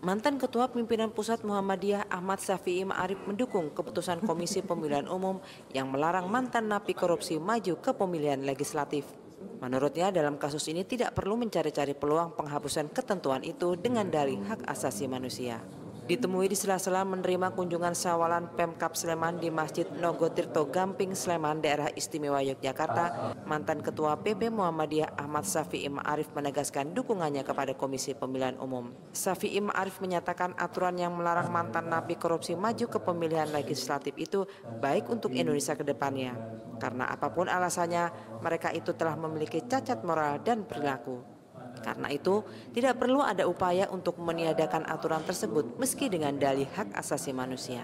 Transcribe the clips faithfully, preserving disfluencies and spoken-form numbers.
Mantan Ketua Pimpinan Pusat Muhammadiyah Ahmad Syafi'i Ma'arif mendukung keputusan Komisi Pemilihan Umum yang melarang mantan napi korupsi maju ke pemilihan legislatif. Menurutnya dalam kasus ini tidak perlu mencari-cari peluang penghapusan ketentuan itu dengan dalih hak asasi manusia. Ditemui di sela-sela menerima kunjungan sawalan Pemkab Sleman di Masjid Nogotirto Gamping Sleman, Daerah Istimewa Yogyakarta, mantan Ketua P P Muhammadiyah Ahmad Syafi'i Ma'arif menegaskan dukungannya kepada Komisi Pemilihan Umum. Syafi'i Ma'arif menyatakan aturan yang melarang mantan napi korupsi maju ke pemilihan legislatif itu baik untuk Indonesia ke depannya. Karena apapun alasannya, mereka itu telah memiliki cacat moral dan perilaku. Karena itu, tidak perlu ada upaya untuk meniadakan aturan tersebut meski dengan dalih hak asasi manusia.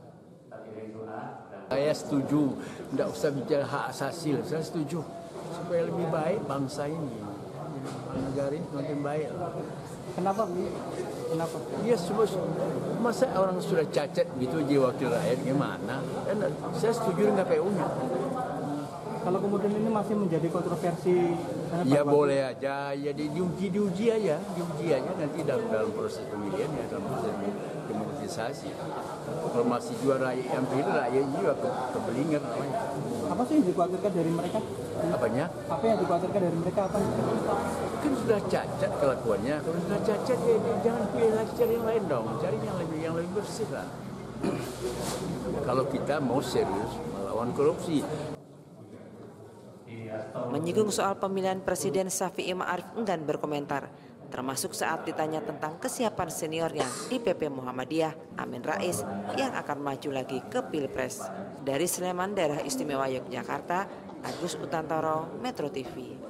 Saya setuju, tidak usah bicara hak asasi, saya setuju. Supaya lebih baik bangsa ini, negara ini makin baik. Kenapa? Kenapa? Ya, masa orang sudah cacat gitu jadi wakil rakyat gimana? Dan saya setuju dengan K P U-nya. Kalau kemudian ini masih menjadi kontroversi, ya boleh aja, ya diuji diuji aja, diuji aja nanti dalam dalam proses pemilihan ya dalam proses demokratisasi. Kalau masih juara yang pilih rakyat juga ke, kebelingan namanya. Apa sih yang dikhawatirkan dari mereka? Apanya? Apa yang dikhawatirkan dari mereka apa? Kan sudah cacat kelakuannya, kalau sudah cacat ya jangan pilih lagi cari yang lain dong, cari yang lebih yang lebih bersih lah. Kalau kita mau serius melawan korupsi. Menyinggung soal pemilihan Presiden, Syafi'i Ma'arif enggan berkomentar, termasuk saat ditanya tentang kesiapan seniornya di P P Muhammadiyah, Amin Rais, yang akan maju lagi ke Pilpres. Dari Sleman, Daerah Istimewa Yogyakarta, Agus Utantoro, Metro T V.